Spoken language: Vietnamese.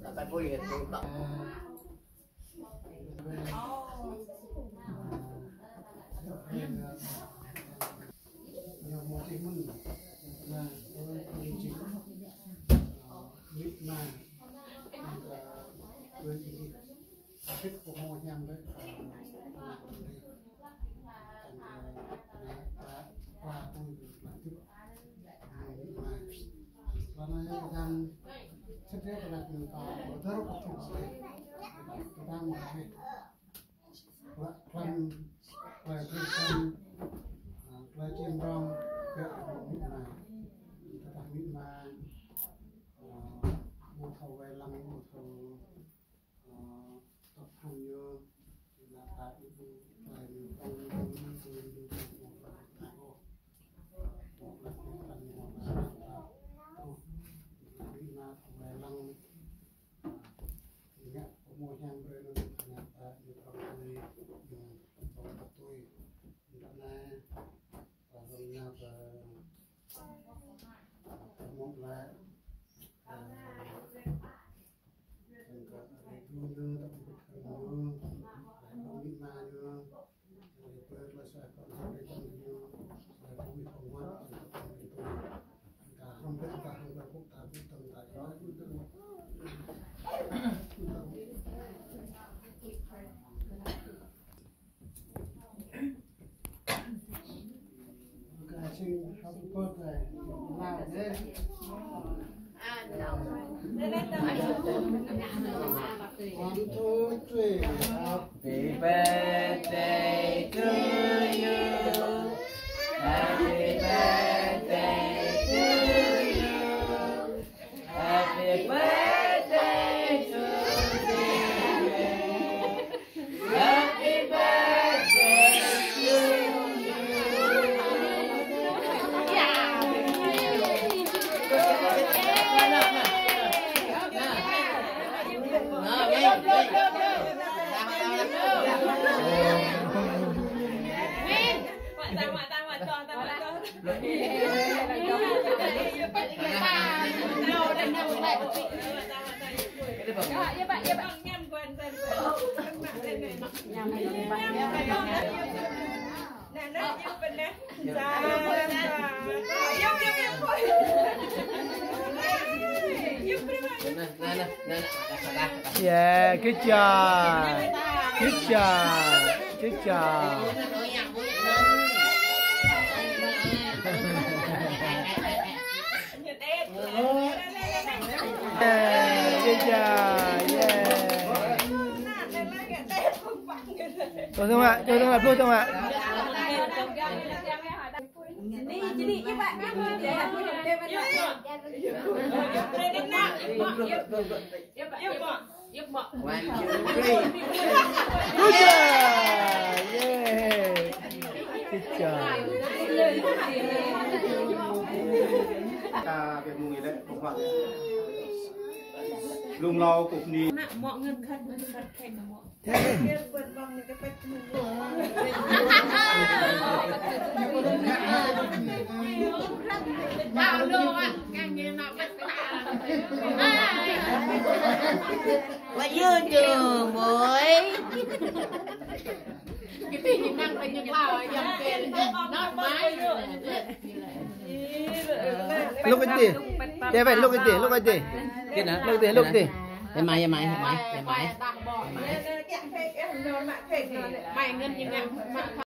Tại vui hiện tôi đọc một cái mừng là tôi chính biết mà tôi thì thích của họ nhằm đấy qua tôi làm tiếp và nó đang thiết kế là từ tàu rất là thực sự đang mà hay phần về phần về trên rong việc mịn này ta mịn mà một thầu về làm một thầu tập hành như là tại về một nhang beri nunjuk ternyata di program yang terpatui karena lalunya mulai enggak reguler tapi minanya berlasah konflik dari penguat itu hampir berlaku tapi tentang itu xin không tốt này nào thế one two three happy birthday to you happy birthday to you happy birthday to you happy birthday to you. Yeah, good job. Good job. Good job. Yeah, good job. Yeah. Tôi không ạ, tôi không ạ. Jadi ya Pak, Good job. Yeah. Good job. Việc mùi đấy, một khoảng lùng lo cục ni. mọi người khăn thành mọi. Bao đồ ạ, càng như nó bắt Và dương trường bối. cái gì năng phải những lao dòng tiền nó máy Look at this. Yeah, wait, look at this. Look at this. Look at this. Look at this. Mày mày ngân như ngân